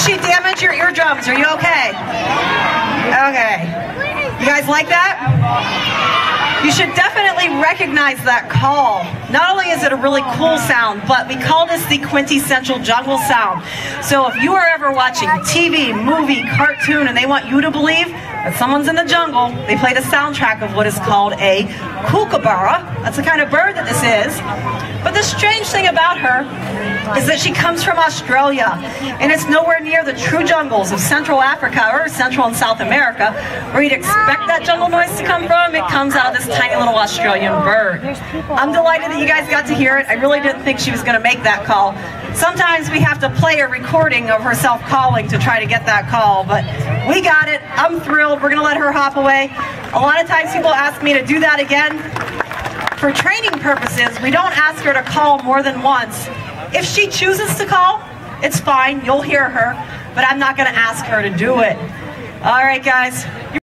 she damage your eardrums? Are you okay? Okay. You guys like that? You should definitely recognize that call. Not only is it a really cool sound, but we call this the quintessential jungle sound. So if you are ever watching TV, movie, cartoon, and they want you to believe that someone's in the jungle, they play the soundtrack of what is called a kookaburra. That's the kind of bird that this is. But the strange thing about her is that she comes from Australia, and it's nowhere near the true jungles of Central Africa or Central and South America where you'd expect that jungle noise to come from. It comes out of this tiny little Australian bird. I'm delighted that you guys got to hear it. I really didn't think she was going to make that call. Sometimes we have to play a recording of herself calling to try to get that call, but we got it. I'm thrilled. We're going to let her hop away. A lot of times people ask me to do that again. For training purposes, we don't ask her to call more than once. If she chooses to call, it's fine. You'll hear her, but I'm not going to ask her to do it. All right, guys.